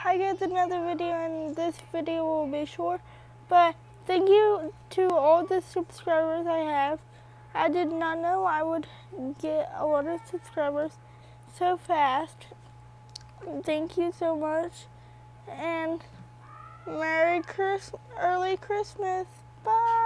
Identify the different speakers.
Speaker 1: I get another video, and this video will be short. But thank you to all the subscribers I have. I did not know I would get a lot of subscribers so fast. Thank you so much, and Merry Christmas, early Christmas. Bye.